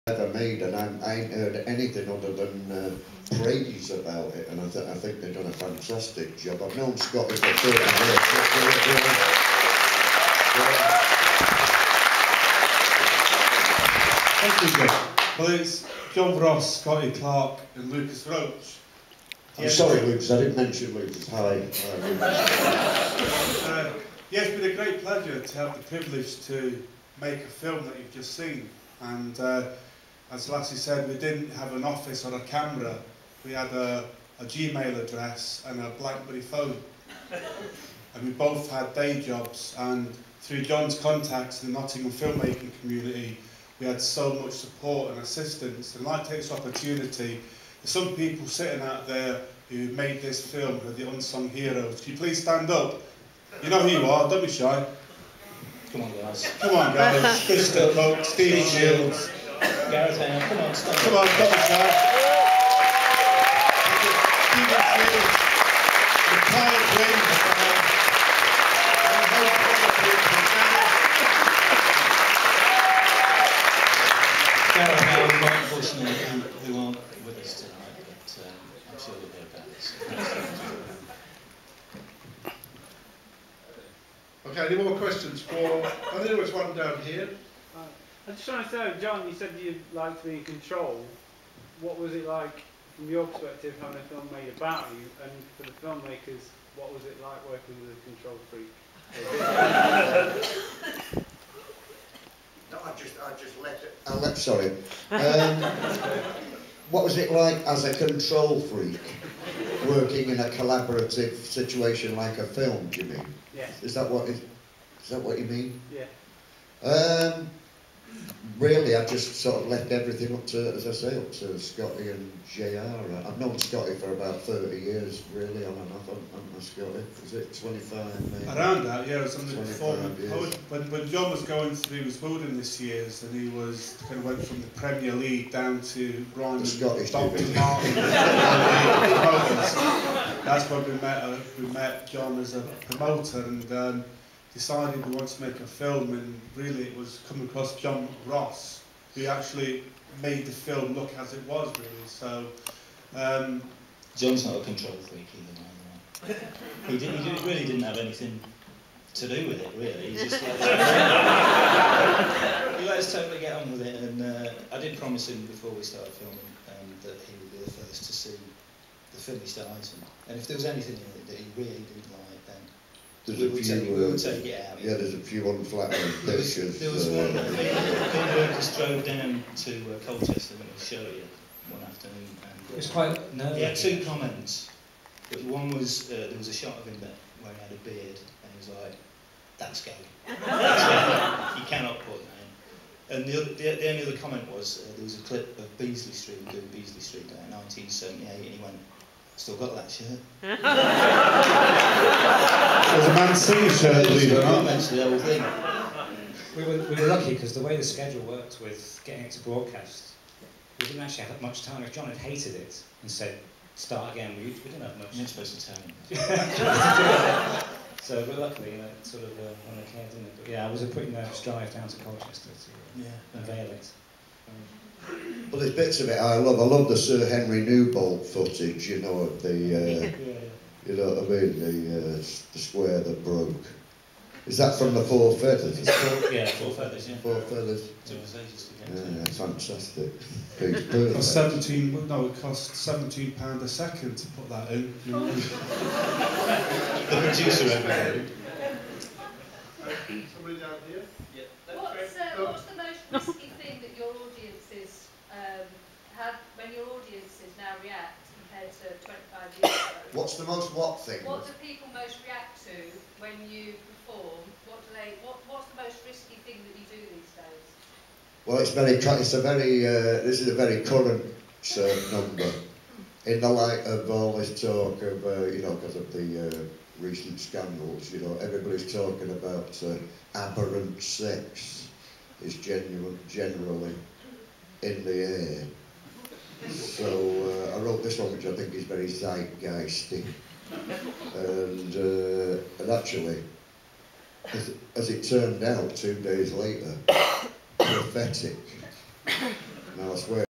ever made, and I ain't heard anything other than praise about it, and I think they've done a fantastic job. I've known Scotty for 30 years. Thank you, John. Well, it's John Ross, Scotty Clark and Lucas Roach. I'm sorry, Lucas, I didn't mention Lucas. Hi. Yeah, it's been a great pleasure to have the privilege to make a film that you've just seen. And as Lassie said, we didn't have an office or a camera. We had a Gmail address and a BlackBerry phone. And we both had day jobs, and through John's contacts in the Nottingham filmmaking community, we had so much support and assistance. And I'd like to take this opportunity. There's some people sitting out there who made this film, who are the unsung heroes. Can you please stand up? You know who you are, don't be shy. Come on, guys. Come on, guys. Krista Coke, Steve Shields. Gareth Hale, come on, stand up. Come on, don't be shy. Stephen Shields, retired Rangers fan. Gareth Hale, unfortunately, who aren't with us tonight, but I'm sure you'll hear about this. Okay, any more questions for... I think there was one down here. I just want to know, John, you said you'd like to be in control. What was it like, from your perspective, having a film made about you, and for the filmmakers, what was it like working with a control freak? No, I just let it. Sorry. What was it like as a control freak, working in a collaborative situation like a film? Do you mean? Yes. Is that what you mean? Yeah. Really, I just sort of left everything up to, as I say, up to Scotty and JR. I've known Scotty for about 30 years, really, on and off. I'm Scotty. Was it 25, maybe? Around that, yeah, it was under the 25 years. when John was going through his wilderness years, and he was kind of went from the Premier League down to Ryan The Scottish Dr. division. Martin. That's when we met John as a promoter, and decided we wanted to make a film, and really it was coming across John Ross, who actually made the film look as it was, really. So John's not a control freak either, by the way. He really didn't have anything to do with it, really. He just let us totally get on with it, and I did promise him before we started filming that he would be the first to see the finished item. And if there was anything in it that he really didn't like, then we would take it out. Yeah, there's a few unflattering pictures. There was one that me and Lucas drove down to Colchester when we showed you one afternoon. And, it was quite nervous. He had two comments. But one was, there was a shot of him where he had a beard, and he was like, that's gay. You cannot put that in. And the only other comment was, there was a clip of Beasley Street, doing Beasley Street Day in 1978, and he went, still got that shirt. it was a Man City shirt, believe it or not. The whole thing. We were lucky because the way the schedule worked with getting it to broadcast, we didn't actually have much time. If John had hated it and said, start again, we didn't have much. You're not supposed to tell him. So, but luckily, it sort of went okay, didn't it? But yeah, it was a pretty nervous drive down to Colchester to unveil it. Well, there's bits of it I love. I love the Sir Henry Newbold footage, you know, of the, you know what I mean, the square that broke. Is that from the Four Feathers? Yeah, Four Feathers, yeah. Four Feathers. Took us ages to get Yeah, to. fantastic. It cost £17 a second to put that in. The producer over Somebody down here? What's the most risky thing that your audiences have when your audiences now react compared to 25 years ago? What's the most what thing? What do people most react to when you perform? What's the most risky thing that you do these days? Well, this is a very current number. In the light of all this talk of, you know, because of the recent scandals, you know, everybody's talking about aberrant sex is generally in the air. So I wrote this one, which I think is very zeitgeisty, and actually, as it turned out 2 days later, prophetic. No, I swear.